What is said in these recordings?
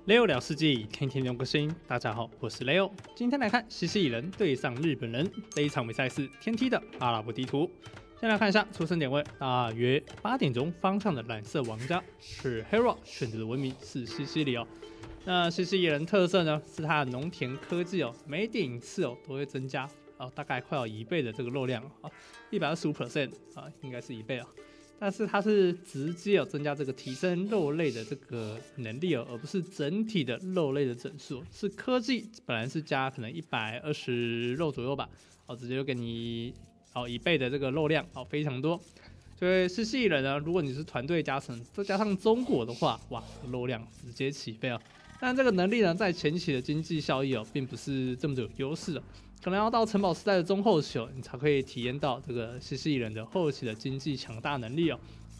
Leo 聊世纪，天天用个心。大家好，我是 Leo。今天来看西西里人对上日本人这一场比赛是天梯的阿拉伯地图。先来看一下出生点位，大约8点钟方向的蓝色玩家是 Hera 选择的文明是西西里哦。那西西里人特色呢是它的农田科技哦，每点一次哦都会增加大概快要1倍的这个肉量啊，125% 啊，应该是1倍啊。但是它是直接增加这个提升肉类的这个能力哦，而不是整体的肉类的整数。是科技本来是加可能120肉左右吧，直接就给你1倍的这个肉量非常多。所以西西里人呢，如果你是团队加成，再加上中国的话，哇，肉量直接起飞啊！但这个能力呢，在前期的经济效益并不是这么的有优势可能要到城堡时代的中后期你才可以体验到这个西西里人的后期的经济强大能力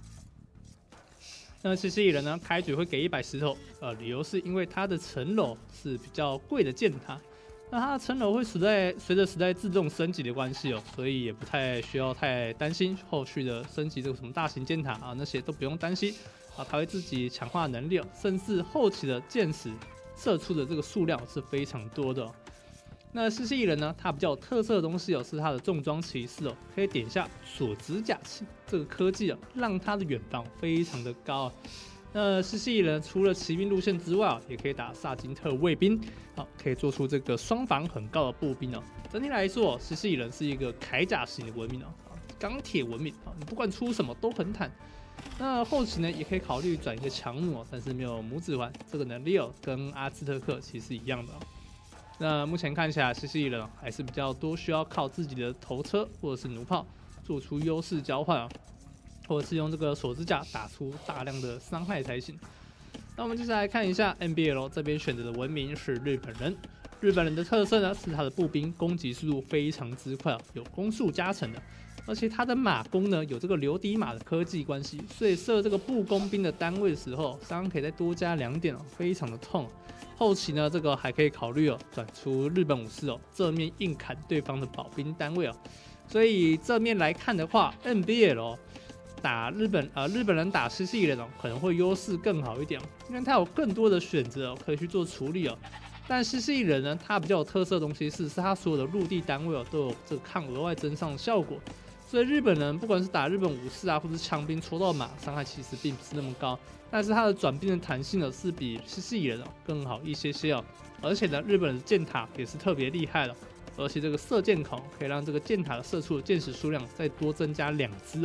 那西西里人呢，开局会给100石头，理由是因为它的层楼是比较贵的箭塔，那它的层楼会随着时代自动升级的关系所以也不太需要太担心后续的升级这个什么大型箭塔那些都不用担心它会自己强化能力甚至后期的箭矢射出的这个数量是非常多的那西西里人呢，它比较有特色的东西是它的重装骑士可以点下锁指甲器这个科技让它的远防非常的高那西西里人除了骑兵路线之外也可以打萨金特卫兵可以做出这个双防很高的步兵整体来说西西里人是一个铠甲型的文明钢铁文明你不管出什么都很坦那后期呢，也可以考虑转一个强弩但是没有拇指环这个能力跟阿兹特克其实一样的那目前看起来，西西里人还是比较多需要靠自己的头车或者是弩炮做出优势交换或者是用这个锁指甲打出大量的伤害才行。那我们接下来看一下 NBL 这边选择的文明是日本人。日本人的特色呢是他的步兵攻击速度非常之快有攻速加成的，而且他的马弓呢有这个流底马的科技关系，所以射这个步弓兵的单位的时候，伤可以再多加2点非常的痛。后期呢，这个还可以考虑转出日本武士正面硬砍对方的保兵单位所以正面来看的话 ，NBL 打日本人打西西里人可能会优势更好一点因为他有更多的选择可以去做处理但西西里人呢，他比较有特色的东西是他所有的陆地单位都有这个抗额外增伤的效果。所以日本人不管是打日本武士或者枪兵戳到马，伤害其实并不是那么高，但是它的转兵的弹性是比西西里人更好一些而且呢，日本人的箭塔也是特别厉害的，而且这个射箭孔可以让这个箭塔射出的箭矢数量再多增加2只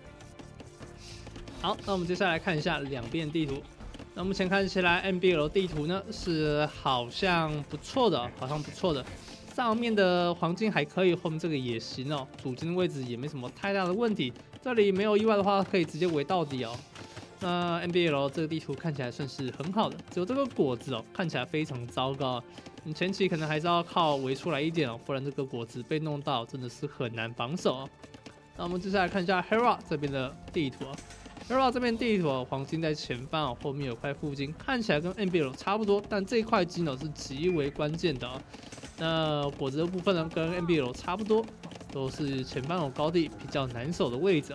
好，那我们接下来看一下两边地图。那目前看起来 NBL 地图呢是好像不错的，上面的黄金还可以，后面这个也行主金的位置也没什么太大的问题。这里没有意外的话，可以直接围到底那 NBL 这个地图看起来算是很好的，只有这个果子看起来非常糟糕你前期可能还是要靠围出来一点不然这个果子被弄到真的是很难防守那我们接下来看一下 Hera 这边的地图Hera 这边地图黄金在前方后面有块附金，看起来跟 NBL 差不多，但这一块金是极为关键的那果子的部分呢，跟 NBL 差不多，都是前方有高地比较难守的位置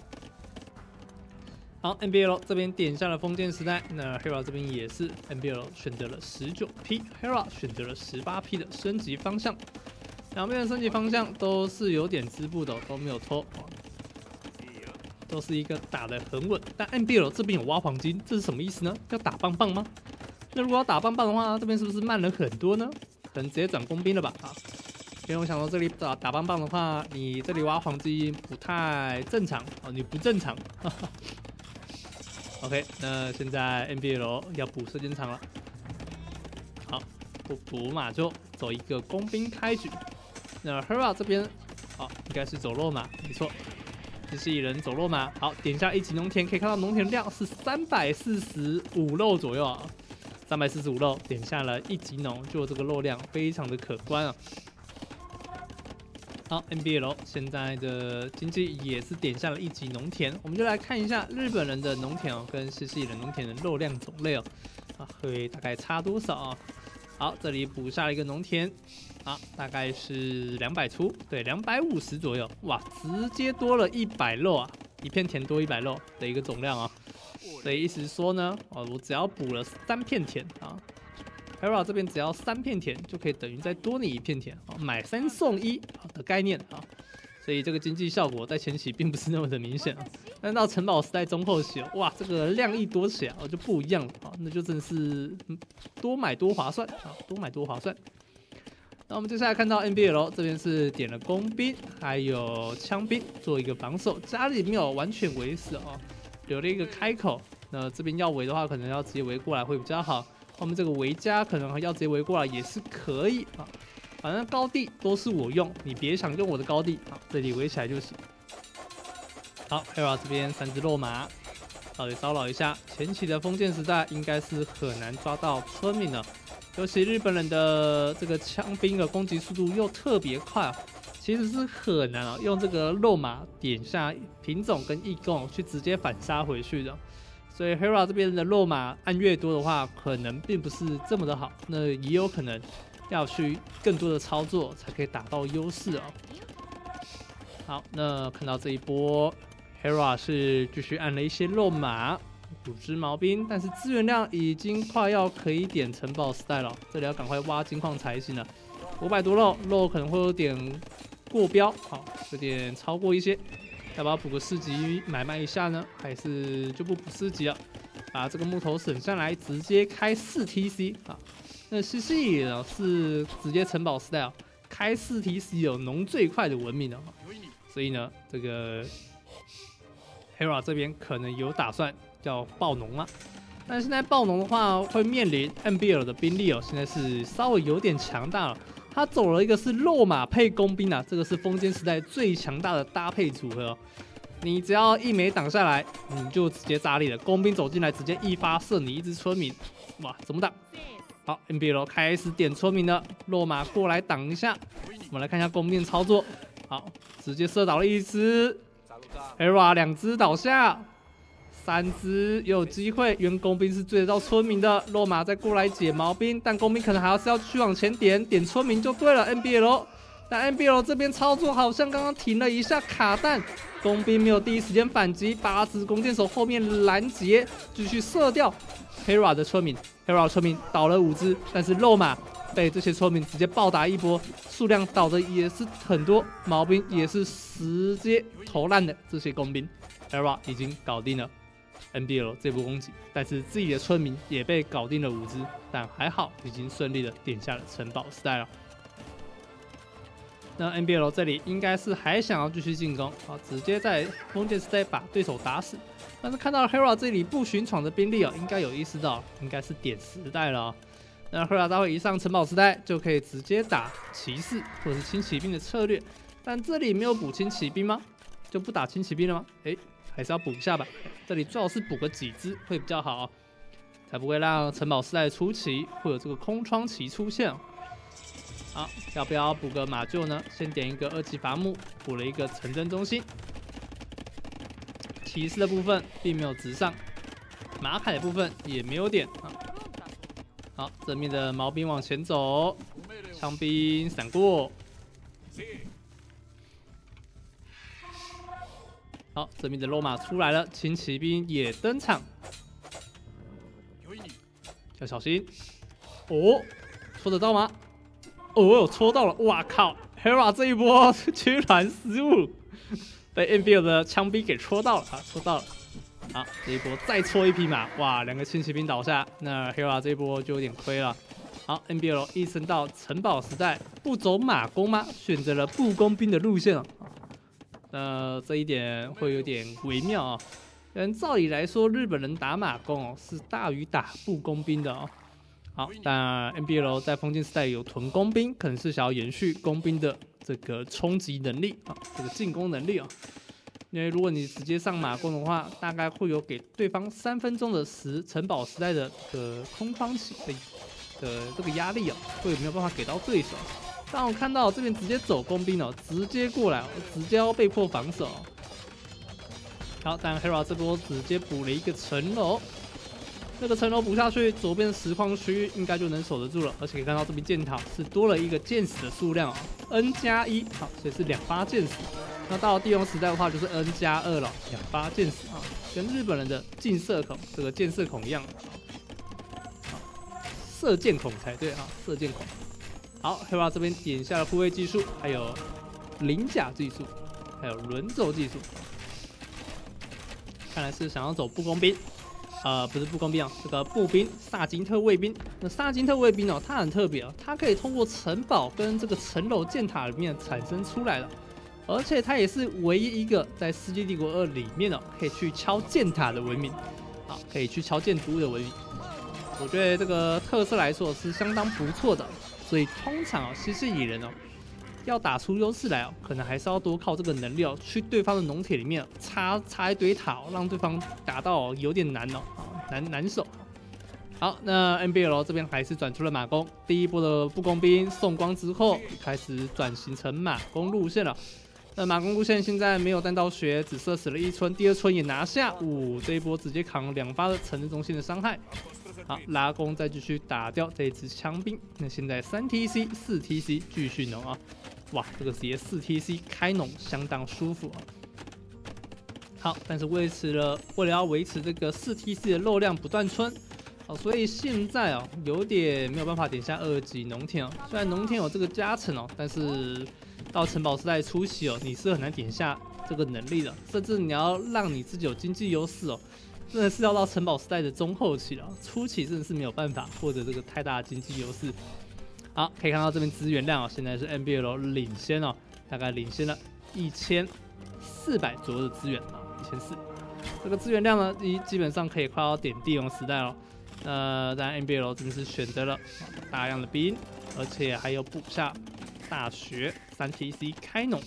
好 ，NBL 这边点下了封建时代，那 Hera 这边也是 NBL 选择了19批 ，Hera 选择了18批的升级方向，两边的升级方向都是有点织布的，都没有拖。都是一个打得很稳，但 NBL 这边有挖黄金，这是什么意思呢？要打棒棒吗？那如果要打棒棒的话，这边是不是慢了很多呢？可能直接转工兵了吧？因为我想到这里打棒棒的话，你这里挖黄金不太正常你不正常。OK， 那现在 NBL 要补射箭场了，好，不补马就走一个工兵开局。那 Hera 这边应该是走肉马，没错。西西里人走肉马，好，点下一级农田，可以看到农田量是345肉左右345肉，点下了一级农，就这个肉量非常的可观好 ，NBL 现在的经济也是点下了一级农田，我们就来看一下日本人的农田跟西西里人农田的肉量种类会大概差多少好，这里补下了一个农田，好，大概是200出，对，250左右，哇，直接多了100肉一片田多100肉的一个总量所以意思是说呢，我只要补了3片田啊 ，Hera 这边只要3片田就可以等于再多你1片田啊，买3送1的概念啊。所以这个经济效果在前期并不是那么的明显啊，但到城堡时代中后期，哇，这个量一多起来就不一样了啊，那就真的是多买多划算啊，多买多划算。那我们接下来看到 NBL 这边是点了工兵还有枪兵做一个防守，家里没有完全围死哦，留了一个开口。那这边要围的话，可能要直接围过来会比较好。后面这个围家可能要直接围过来也是可以啊。反正高地都是我用，你别想用我的高地，好，这里围起来就行。好 ，Hera 这边3只肉马，稍微骚扰一下。前期的封建时代应该是很难抓到村民了，尤其日本人的这个枪兵的攻击速度又特别快啊，其实是很难用这个肉马点下品种跟义工去直接反杀回去的。所以 Hera 这边的肉马按越多的话，可能并不是这么的好，那也有可能要去更多的操作才可以打到优势哦。好，那看到这一波 ，Hera 是继续按了一些肉马，5只毛兵，但是资源量已经快要可以点城堡时代了，这里要赶快挖金矿才行了。500多肉可能会有点过标，好，有点超过一些，要不要补个4级买卖一下呢？还是就不补4级了，把这个木头省下来，直接开4 TC 啊。那CC 呢是直接城堡时代开4 TC 有农最快的文明的，所以呢，这个 Hera 这边可能有打算要爆农了。但现在爆农的话，会面临 NBL 的兵力现在是稍微有点强大了。他走了一个是肉马配工兵这个是封建时代最强大的搭配组合你只要一枚挡下来，你就直接炸裂了。工兵走进来，直接一发射你1只村民，哇，怎么打？好 ，NBL 开始点村民了，肉马过来挡一下。我们来看一下弓兵操作，好，直接射倒了1只 ，Hera 2只倒下，3只也有机会，因为工兵是追得到村民的，肉马再过来解毛兵，但工兵可能还是要去往前点村民就对了 ，NBL。但 NBL 这边操作好像刚刚停了一下卡弹，工兵没有第一时间反击，8只弓箭手后面拦截，继续射掉 Hera 的村民。Hera 村民倒了5只，但是肉马被这些村民直接暴打一波，数量倒的也是很多，毛兵也是直接投烂的这些工兵。Hera 已经搞定了 NBL 这波攻击，但是自己的村民也被搞定了5只，但还好已经顺利的点下了城堡时代了。那 NBL 这里应该是还想要继续进攻，直接在封建时代把对手打死。但是看到 Hera 这里不寻闯的兵力应该有意识到应该是点时代了那 Hera 待会一上城堡时代就可以直接打骑士或者是轻骑兵的策略，但这里没有补轻骑兵吗？就不打轻骑兵了吗？还是要补一下吧。这里最好是补个几只会比较好才不会让城堡时代初期会有这个空窗期出现好，要不要补个马厩呢？先点一个2级伐木，补了一个城镇中心。骑士的部分并没有直上，马凯的部分也没有点好，正面的毛兵往前走，枪兵闪过。好，正面的肉马出来了，轻骑兵也登场，要小心戳得到吗？戳到了！哇靠 ，Hera 这一波居然失误，被 NBL 的枪兵给戳到了戳到了。好，这一波再戳一匹马，哇，2个轻骑兵倒下，那 Hera 这一波就有点亏了。好 ，NBL 一升到城堡时代，不走马弓吗？选择了步工兵的路线这一点会有点微妙但照理来说，日本人打马弓是大于打步工兵的好，但 NBL 在封建时代有屯工兵，可能是想要延续工兵的这个冲击能力这个进攻能力因为如果你直接上马弓的话，大概会有给对方3分钟的城堡时代的空窗期的这个压力会没有办法给到对手。但我看到这边直接走工兵直接过来直接要被迫防守好，但 Hera 这波直接补了一个城楼。那个城楼补下去，左边实况区应该就能守得住了，而且可以看到这边箭塔是多了一个箭矢的数量N+1，好，所以是2发箭矢。 那到了帝王时代的话，就是 N+2了，2发箭矢啊，跟日本人的近射孔这个箭射孔一样，射箭孔才对啊，射箭孔。好 ，Hera 这边点下了护卫技术，还有鳞甲技术，还有轮轴技术。看来是想要走步工兵。不是步工兵啊，这个步兵萨金特卫兵。那萨金特卫兵哦，它很特别哦，它可以通过城堡跟这个城楼箭塔里面产生出来的，而且它也是唯一一个在《世纪帝国2》里面哦可以去敲箭塔的文明，好，可以去敲建筑物的文明。我觉得这个特色来说是相当不错的，所以通常哦，西式蚁人哦。要打出优势来哦，可能还是要多靠这个能力哦，去对方的农田里面插一堆塔哦，让对方打到有点难哦，难守。好，那 NBL 这边还是转出了马弓，第一波的步工兵送光之后，开始转型成马弓路线了。那马弓路线现在没有弹道学，只射死了1村，第2村也拿下，这一波直接扛2发的城市中心的伤害。好，拉弓再继续打掉这一支枪兵。那现在3TC、4TC 继续农啊。哇，这个直接4TC 开农相当舒服啊。好，但是为了要维持这个4TC 的肉量不断村，所以现在哦有点没有办法点下2级农田哦。虽然农田有这个加成哦，但是到城堡时代初期哦，你是很难点下这个能力的，甚至你要让你自己有经济优势哦，真的是要到城堡时代的中后期了，初期真的是没有办法获得这个太大的经济优势。好，可以看到这边资源量哦，现在是 NBL 领先哦，大概领先了1400左右的资源啊，1400。这个资源量呢，基本上可以快要点帝王时代了。但 NBL 真的是选择了大量的兵，而且还有补下大学3TC 开农。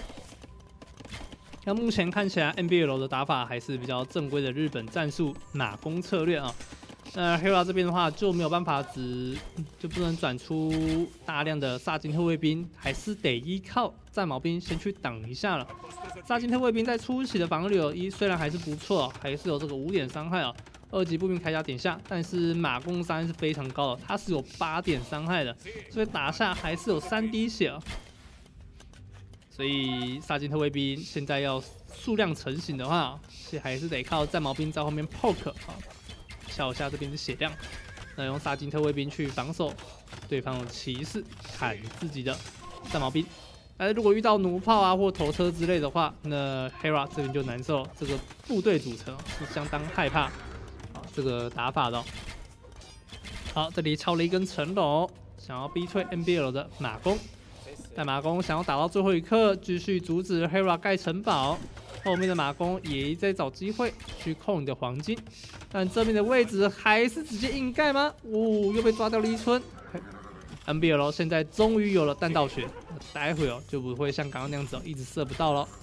那目前看起来 NBL 的打法还是比较正规的日本战术马弓策略啊。那 Hera 这边的话就没有办法就不能转出大量的萨金特卫兵，还是得依靠战矛兵先去挡一下了。萨金特卫兵在初期的防御力虽然还是不错，还是有这个5点伤害哦，2级步兵铠甲点下，但是马弓伤害是非常高的，它是有8点伤害的，所以打下还是有3滴血哦。所以萨金特卫兵现在要数量成型的话，还是得靠战矛兵在后面 poke 啊。消一下这边的血量，那用萨金特卫兵去防守对方的骑士，砍自己的战矛兵。但是如果遇到弩炮啊或头车之类的话，那 Hera 这边就难受了。这个部队组成是相当害怕这个打法的哦。好，这里抄了一根城楼，想要逼退 NBL 的马弓，但马弓想要打到最后一刻，继续阻止 Hera 盖城堡。后面的马弓也在找机会去控你的黄金，但这边的位置还是直接硬盖吗？又被抓掉了1村。NBL 现在终于有了弹道学，待会就不会像刚刚那样子一直射不到了。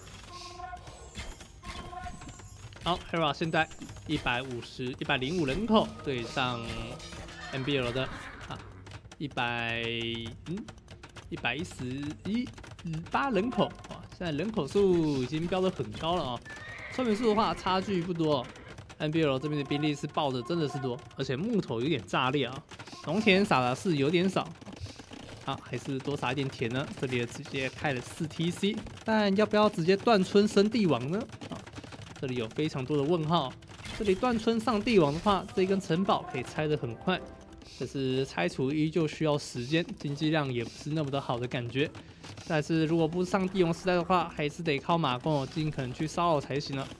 好 ，Hera 现在105人口对上 NBL 的118人口。现在人口数已经飙得很高了啊！村民数的话差距不多，NBL 这边的兵力是爆的真的是多，而且木头有点炸裂啊，农田撒的是有点少，好，还是多撒一点田呢。这里直接开了4TC， 但要不要直接断村升帝王呢？这里有非常多的问号。这里断村上帝王的话，这一根城堡可以拆得很快，但是拆除依旧需要时间，经济量也不是那么的好的感觉。但是如果不上帝王时代的话，还是得靠马弓尽可能去骚扰才行了。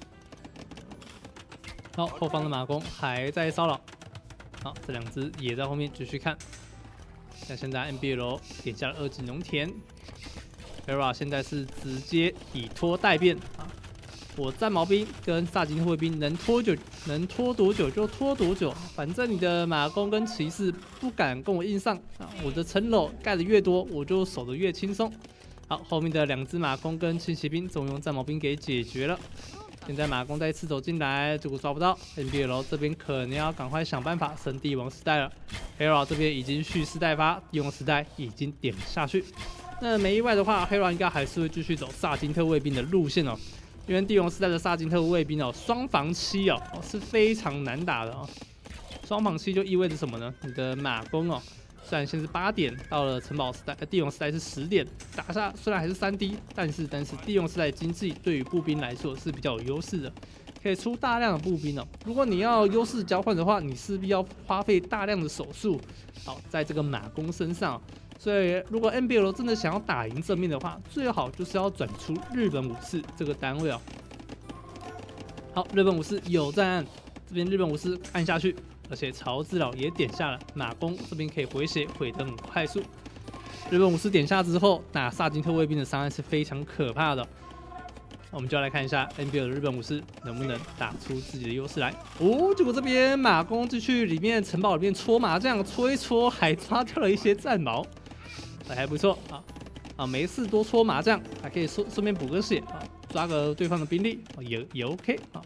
好，后方的马弓还在骚扰。好，这2只也在后面继续看。那现在 NBL 点下了2级农田 ，Hera 现在是直接以拖代变啊！我战矛兵跟萨金特卫兵能拖多久就拖多久，反正你的马弓跟骑士不敢跟我硬上啊！我的城楼盖的越多，我就守得越轻松。好，后面的2只马弓跟轻骑兵总用战矛兵给解决了。现在马弓再次走进来，结果抓不到 ，NBL 这边可能要赶快想办法升帝王时代了。Hera 这边已经蓄势待发，帝王时代已经点下去。那没意外的话 ，Hera 应该还是会继续走萨金特卫兵的路线哦。因为帝王时代的萨金特卫兵双防7是非常难打的哦。双防7就意味着什么呢？你的马弓虽然现在是8点，到了城堡时代，帝王时代是10点，打下虽然还是3D，但是帝王时代经济对于步兵来说是比较有优势的，可以出大量的步兵哦。如果你要优势交换的话，你势必要花费大量的手速，好，在这个马弓身上。所以，如果 NBL 真的想要打赢正面的话，最好就是要转出日本武士这个单位哦。好，日本武士有在按，这边日本武士按下去。而且曹子老也点下了马弓，这边可以回血，回得很快速。日本武士点下之后，打萨金特卫兵的伤害是非常可怕的。我们就要来看一下 NBL 的日本武士能不能打出自己的优势来。哦，结果这边马弓就去里面城堡里面搓麻将，搓一搓，还抓掉了一些战矛，还不错啊！没事多搓麻将，还可以顺便补个血啊，抓个对方的兵力也 OK 啊。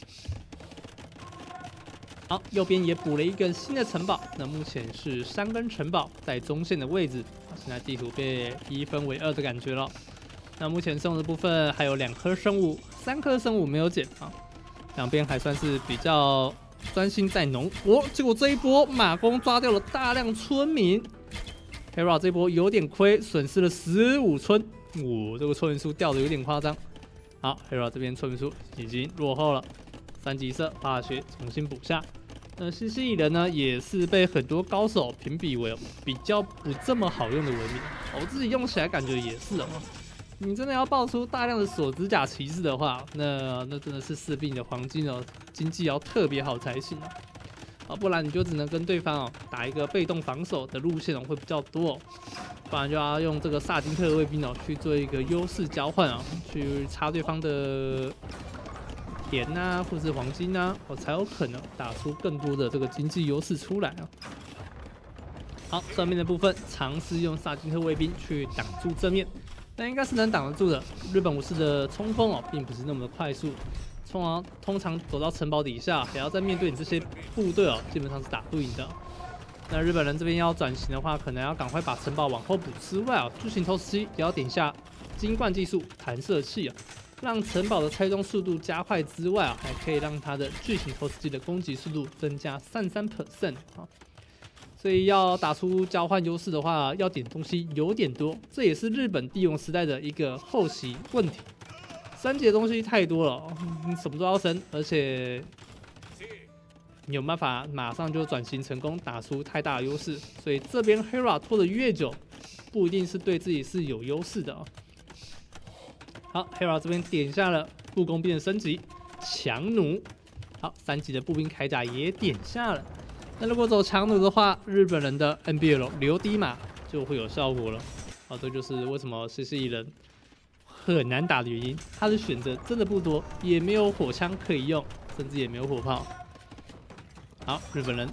好，右边也补了一个新的城堡，那目前是3根城堡在中线的位置。现在地图被1分为2的感觉了。那目前生物的部分还有2颗生物，3颗生物没有减啊，两边还算是比较专心在农。结果这一波马弓抓掉了大量村民 ，Hera 这波有点亏，损失了15村。这个村民数掉的有点夸张。好 ，Hera 这边村民数已经落后了，3级色化学重新补下。西西里人呢，也是被很多高手评比为比较不这么好用的文明。我自己用起来感觉也是哦。你真的要爆出大量的锁指甲骑士的话，那真的是势必你的黄金经济要特别好才行不然你就只能跟对方打一个被动防守的路线会比较多不然就要用这个萨金特卫兵去做一个优势交换去插对方的田或者是黄金才有可能打出更多的这个经济优势出来好，正面的部分尝试用萨金特卫兵去挡住正面，但应该是能挡得住的。日本武士的冲锋并不是那么的快速，通常走到城堡底下，还要再面对你这些部队基本上是打不赢的。那日本人这边要转型的话，可能要赶快把城堡往后补之外巨型投石机也要点下金冠技术弹射器让城堡的拆装速度加快之外还可以让它的巨型投石机的攻击速度增加33%所以要打出交换优势的话，要点东西有点多，这也是日本帝王时代的一个后期问题。升级的东西太多了，你什么都要升，而且你有办法马上就转型成功，打出太大的优势。所以这边 Hera 拖得越久，不一定是对自己是有优势的好 ，Hera 这边点下了步工兵的升级，强弩。好，3级的步兵铠甲也点下了。那如果走强弩的话，日本人的 NBL 留低马就会有效果了。这就是为什么西西里人很难打的原因。他的选择真的不多，也没有火枪可以用，甚至也没有火炮。好，日本人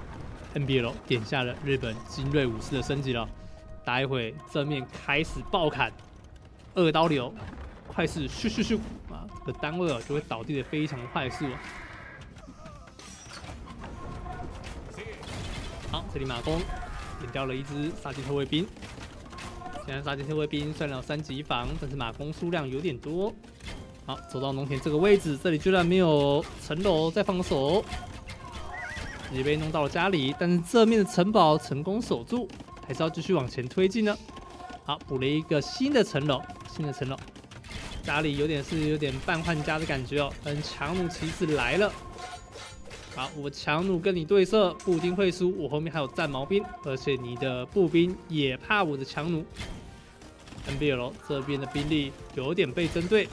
NBL 点下了日本精锐武士的升级了。待会正面开始爆砍，2刀流，快速咻咻咻这个单位就会倒地的非常快速好，这里马弓点掉了一只萨金特卫兵。现在萨金特卫兵虽然有3级防，但是马弓数量有点多。好，走到农田这个位置，这里居然没有城楼在防守，直接被弄到了家里。但是这面的城堡成功守住，还是要继续往前推进呢。好，补了一个新的城楼，家里有点半换家的感觉但强弩骑士来了。好，我强弩跟你对射，不一定会输。我后面还有战矛兵，而且你的步兵也怕我的强弩。NBL 这边的兵力有点被针对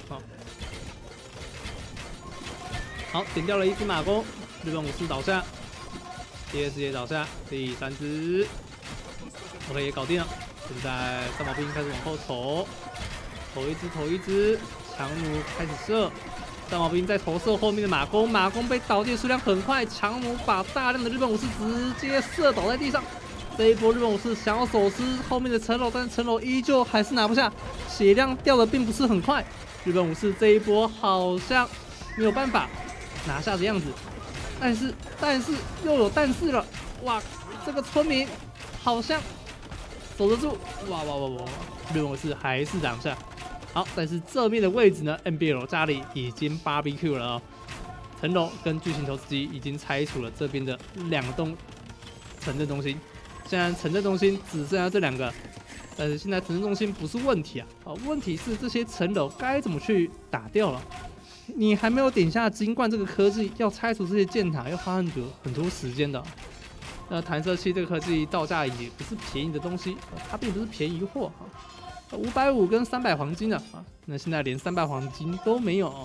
好，点掉了一只马弓，日本武士倒下，第2只也倒下，第3只 OK 也搞定了。现在战矛兵开始往后投一只，强弩开始射。战矛兵在投射后面的马弓被倒地的数量很快，强弩把大量的日本武士直接射倒在地上。这一波日本武士想要手撕后面的城楼，但是城楼依旧还是拿不下，血量掉的并不是很快。日本武士这一波好像没有办法拿下的样子，但是又有但是了，哇，这个村民好像守得住，哇，日本武士还是挡下。好，但是这面的位置呢 ，NBL 家里已经 BBQ 了城楼跟巨型投石机已经拆除了这边的2栋城镇中心， 现在城镇中心只剩下这2个，但是现在城镇中心不是问题啊，问题是这些城楼该怎么去打掉了？你还没有点下金冠这个科技，要拆除这些箭塔要花很多时间的。那弹射器这个科技造价也不是便宜的东西，它并不是便宜货啊。550跟300黄金的啊，那现在连300黄金都没有。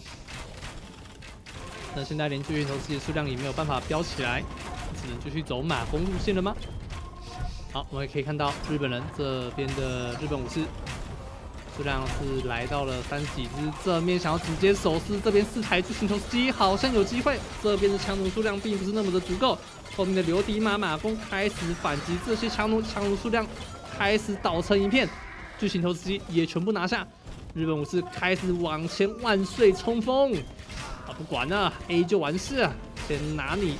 那现在连巨型投石机的数量也没有办法飙起来，只能继续走马弓路线了吗？好，我们也可以看到日本人这边的日本武士数量是来到了30几只，这面想要直接手撕这边4台巨型投石机好像有机会，这边的强弩数量并不是那么的足够，后面的流迪马马弓开始反击，这些强弩数量开始倒成一片，巨型投石机也全部拿下，日本武士开始往前万岁冲锋，不管了 ，A 就完事啊，先拿你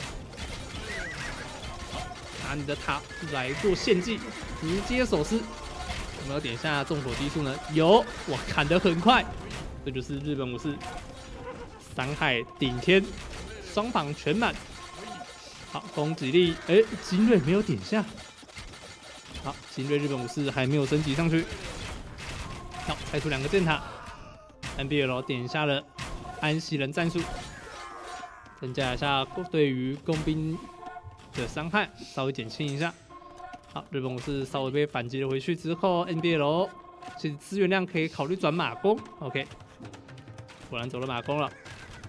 的塔来做献祭，直接手撕。有没有点下重火击术呢？有，我砍得很快，这就是日本武士伤害顶天，双防全满。好，攻击力，精锐没有点下。好，精锐日本武士还没有升级上去。好，拆出2个箭塔 ，NBL 点下了安息人战术，增加一下对于工兵的伤害，稍微减轻一下。好，日本武士稍微被反击了回去之后 ，NBL 其实资源量可以考虑转马弓。OK， 果然走了马弓了。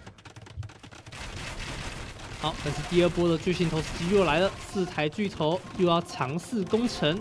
好，但是第2波的巨型投石机又来了，4台巨头又要尝试攻城。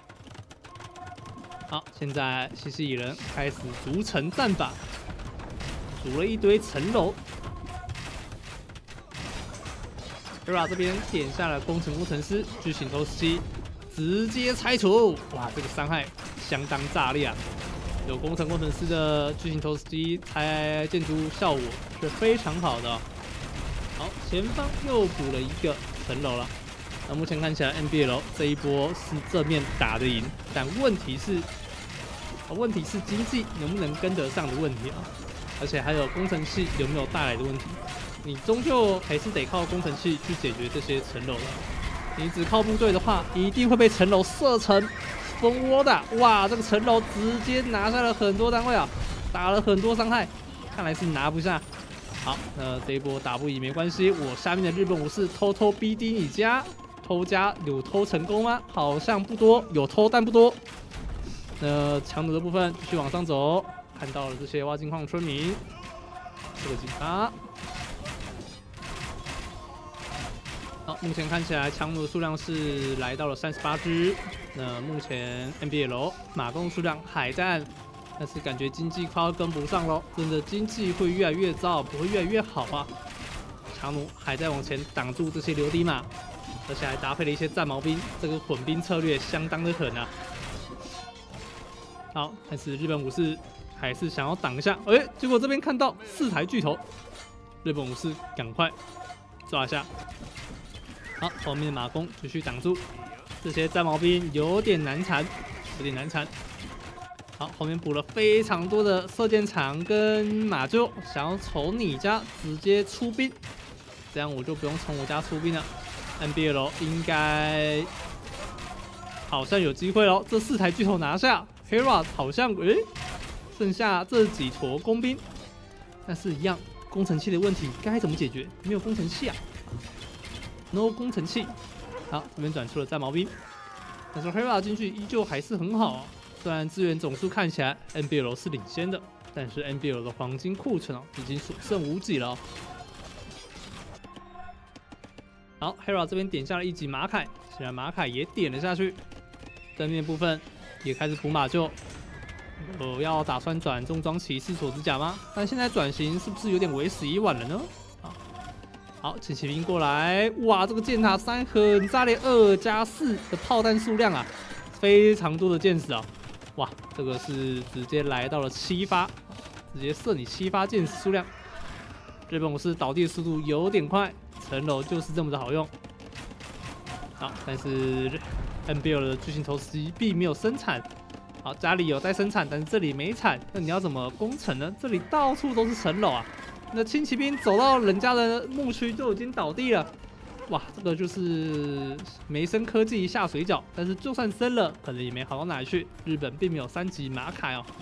好，现在西西里人开始筑城战法，筑了一堆城楼。Hera 这边点下了工程师，巨型投石机直接拆除，哇，这个伤害相当炸裂啊！有工程师的巨型投石机拆建筑效果是非常好的。好，前方又补了1个城楼了。那目前看起来 NBL 这一波是正面打得赢，但问题是经济能不能跟得上的问题啊，而且还有工程器有没有带来的问题。你终究还是得靠工程器去解决这些城楼的。你只靠部队的话，一定会被城楼射成蜂窝的。哇，这个城楼直接拿下了很多单位啊，打了很多伤害，看来是拿不下。好，那这一波打不赢没关系，我下面的日本武士偷偷逼低你家，偷家有偷成功吗？好像不多，有偷但不多。那强弩的部分继续往上走，看到了这些挖金矿村民，这个警察。好，目前看起来强弩的数量是来到了38只。那目前 NBL 马弓数量还在按，但是感觉经济快要跟不上喽，真的经济会越来越糟，不会越来越好啊。强弩还在往前挡住这些流迪马，而且还搭配了一些战矛兵，这个混兵策略相当的狠啊。好，但是日本武士还是想要挡一下，结果这边看到4台巨头，日本武士赶快抓一下。好，后面的马弓继续挡住，这些战矛兵有点难缠，好，后面补了非常多的射箭场跟马厩，想要从你家直接出兵，这样我就不用从我家出兵了。NBL 应该好像有机会咯，这4台巨头拿下 ，Hera 好像剩下这几坨工兵，但是一样工程器的问题该怎么解决？没有工程器啊。No 工程器，好，这边转出了战矛兵，但是 Hera 进去依旧还是很好，虽然资源总数看起来 NBL 是领先的，但是 NBL 的黄金库存已经所剩无几了。好 ，Hera 这边点下了1级马凯，现在马凯也点了下去，正面部分也开始补马厩。要打算转重装骑士锁指甲吗？但现在转型是不是有点为时已晚了呢？好，轻骑兵过来，哇，这个箭塔3很炸裂，2+4的炮弹数量啊，非常多的箭矢啊，哇，这个是直接来到了7发，直接射你7发箭矢数量。日本武士倒地的速度有点快，城楼就是这么的好用。好，但是 NBL 的巨型投石机并没有生产。好，家里有在生产，但是这里没产，那你要怎么攻城呢？这里到处都是城楼啊。那轻骑兵走到人家的牧区就已经倒地了， 哇，这个就是没升科技下水饺，但是就算升了，可能也没好到哪里去。日本并没有3级马凯哦。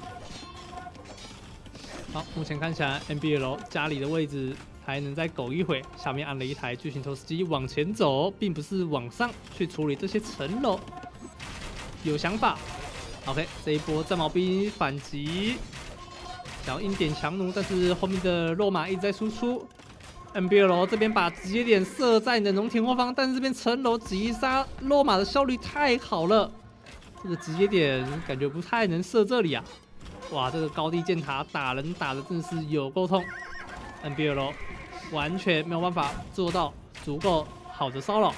好，目前看起来 NBL 家里的位置还能再苟一会，下面按了一台巨型投石机往前走，并不是往上去处理这些层楼。有想法 ，OK， 这一波战矛兵反击，想要硬点强弩，但是后面的肉马一直在输出。NBL 这边把直接点射在你的农田后方，但是这边层楼击杀肉马的效率太好了，这个直接点感觉不太能射这里啊。哇，这个高地箭塔打人打的真的是有够痛 ，NBL 完全没有办法做到足够好的骚扰。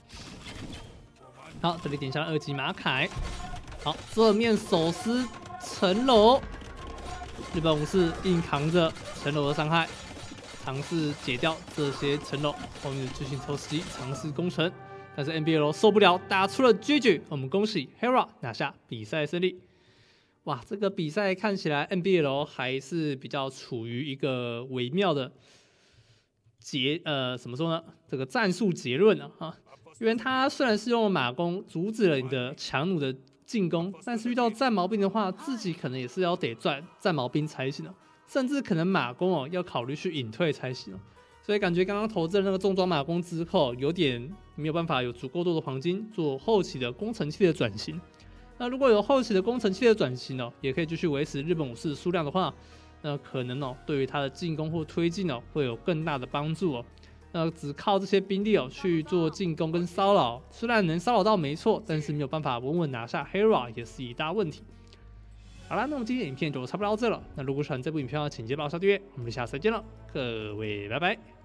好，这里点下了2级马凯。好，正面手撕层楼，日本武士硬扛着层楼的伤害，尝试解掉这些层楼。后面的巨型投石机尝试攻城，但是 NBL 受不了，打出了 GG。我们恭喜 Hera 拿下比赛胜利。哇，这个比赛看起来 NBL 还是比较处于一个微妙的怎么说呢？这个战术结论啊，因为他虽然是用了马弓阻止了你的强弩的进攻，但是遇到战矛兵的话，自己可能也是要得赚战矛兵才行，甚至可能马弓哦要考虑去隐退才行。所以感觉刚刚投掷那个重装马弓之后，有点没有办法有足够多的黄金做后期的工程器的转型。那如果有后期的工程器的转型哦，也可以继续维持日本武士的数量的话，那可能哦对于他的进攻或推进哦会有更大的帮助哦。那只靠这些兵力哦去做进攻跟骚扰，虽然能骚扰到没错，但是没有办法稳稳拿下 Hera 也是一大问题。好啦，那么今天的影片就差不多到这了。那如果喜欢这部影片的话，请记得帮我下订阅，我们下次再见了，各位拜拜。